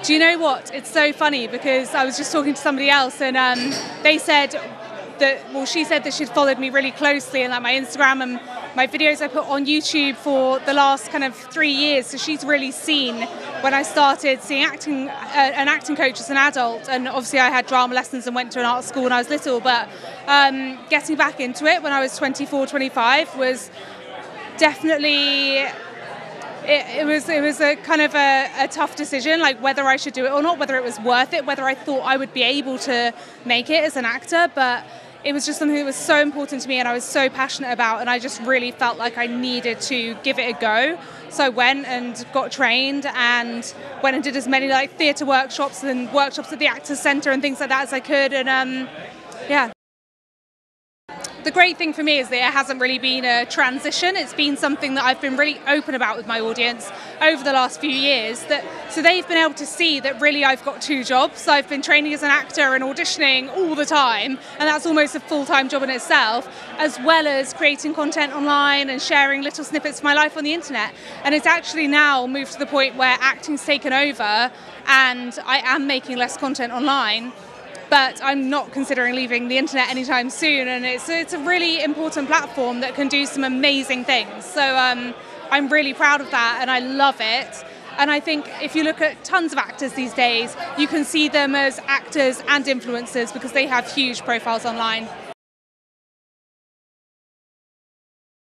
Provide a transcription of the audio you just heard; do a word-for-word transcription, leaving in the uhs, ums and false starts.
Do you know what? It's so funny because I was just talking to somebody else and um, they said that, well, she said that she'd followed me really closely and that my Instagram and my videos I put on YouTube for the last kind of three years. So she's really seen when I started seeing acting, uh, an acting coach as an adult. And obviously I had drama lessons and went to an art school when I was little. But um, getting back into it when I was twenty-four, twenty-five was definitely... It, it was it was a kind of a, a tough decision, like whether I should do it or not, whether it was worth it, whether I thought I would be able to make it as an actor. But it was just something that was so important to me and I was so passionate about, and I just really felt like I needed to give it a go. So I went and got trained and went and did as many like theatre workshops and workshops at the Actors Centre and things like that as I could. And um, yeah. The great thing for me is that it hasn't really been a transition. It's been something that I've been really open about with my audience over the last few years. That so they've been able to see that really I've got two jobs. I've been training as an actor and auditioning all the time, and that's almost a full-time job in itself, as well as creating content online and sharing little snippets of my life on the internet. And it's actually now moved to the point where acting's taken over and I am making less content online. But I'm not considering leaving the internet anytime soon, and it's it's a really important platform that can do some amazing things. So um, I'm really proud of that, and I love it. And I think if you look at tons of actors these days, you can see them as actors and influencers because they have huge profiles online.